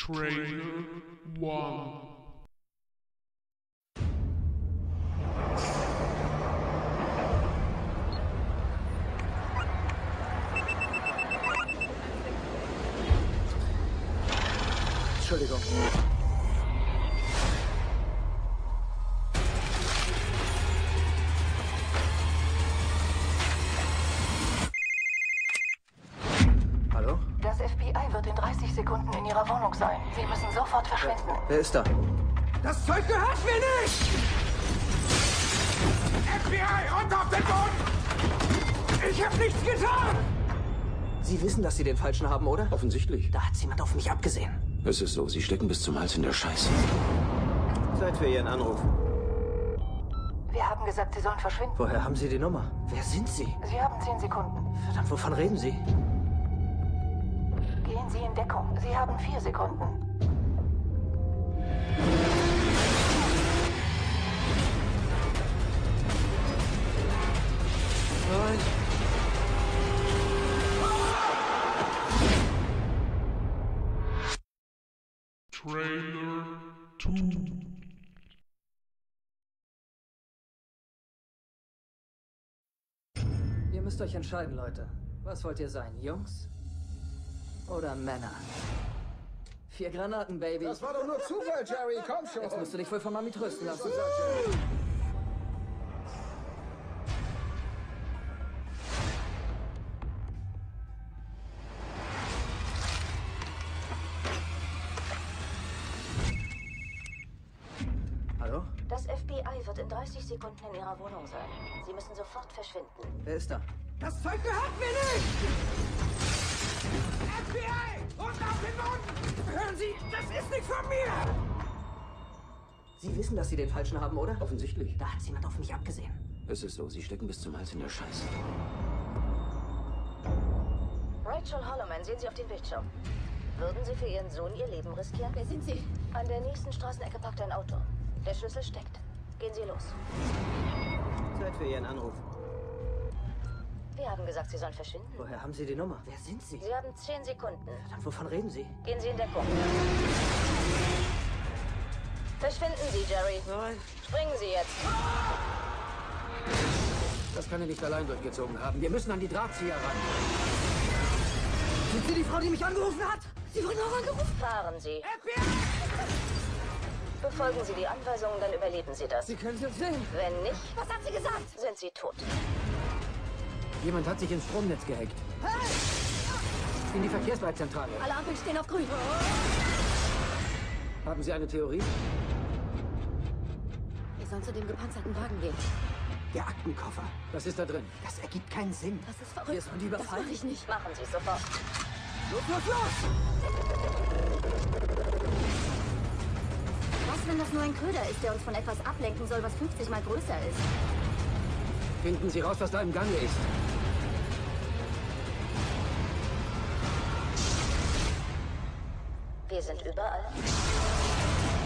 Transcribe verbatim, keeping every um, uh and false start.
Trailer One. Entschuldigung. Hallo? Das F B I wird in dreißig Sekunden in Ihrer Wohnung sein. Sie müssen sofort verschwinden. Wer, wer ist da? Das Zeug gehört mir nicht! F B I, runter auf den Boden! Ich hab nichts getan! Sie wissen, dass Sie den Falschen haben, oder? Offensichtlich. Da hat jemand auf mich abgesehen. Es ist so, Sie stecken bis zum Hals in der Scheiße. Zeit für Ihren Anruf. Wir haben gesagt, Sie sollen verschwinden. Woher haben Sie die Nummer? Wer sind Sie? Sie haben zehn Sekunden. Verdammt, wovon reden Sie? Gehen Sie in Deckung. Sie haben vier Sekunden. Nein. Trailer Two. Ihr müsst euch entscheiden, Leute. Was wollt ihr sein, Jungs oder Männer? Vier Granaten, Baby. Das war doch nur Zufall, Jerry. Komm schon. Jetzt musst du dich wohl von Mami trösten lassen. Hallo? Das F B I wird in dreißig Sekunden in Ihrer Wohnung sein. Sie müssen sofort verschwinden. Wer ist da? Das Zeug gehört mir nicht! F B I, runter auf den Boden! Hören Sie, das ist nicht von mir! Sie wissen, dass Sie den Falschen haben, oder? Offensichtlich. Da hat jemand auf mich abgesehen. Es ist so, Sie stecken bis zum Hals in der Scheiße. Rachel Holloman, sehen Sie auf den Bildschirm. Würden Sie für Ihren Sohn Ihr Leben riskieren? Wer sind Sie? An der nächsten Straßenecke parkt ein Auto. Der Schlüssel steckt. Gehen Sie los. Zeit für Ihren Anruf. Wir haben gesagt, Sie sollen verschwinden. Woher haben Sie die Nummer? Wer sind Sie? Sie haben zehn Sekunden. Verdammt, wovon reden Sie? Gehen Sie in Deckung. Verschwinden Sie, Jerry. Nein. Springen Sie jetzt. Das kann er nicht allein durchgezogen haben. Wir müssen an die Drahtzieher ran. Sind Sie die Frau, die mich angerufen hat? Sie wurden auch angerufen. Fahren Sie. F B I! Befolgen Sie die Anweisungen, dann überleben Sie das. Sie können es uns sehen. Wenn nicht, Was hat sie gesagt? sind Sie tot. Jemand hat sich ins Stromnetz gehackt. In die Verkehrsleitzentrale. Alle Ampeln stehen auf grün. Haben Sie eine Theorie? Wir sollen zu dem gepanzerten Wagen gehen. Der Aktenkoffer. Was ist da drin? Das ergibt keinen Sinn. Das ist Wir verrückt. sollen die Das überfallen. mache ich nicht. Machen Sie es sofort. Los, los, los! Was, wenn das nur ein Köder ist, der uns von etwas ablenken soll, was fünfzig mal größer ist? Finden Sie raus, was da im Gange ist. Wir sind überall.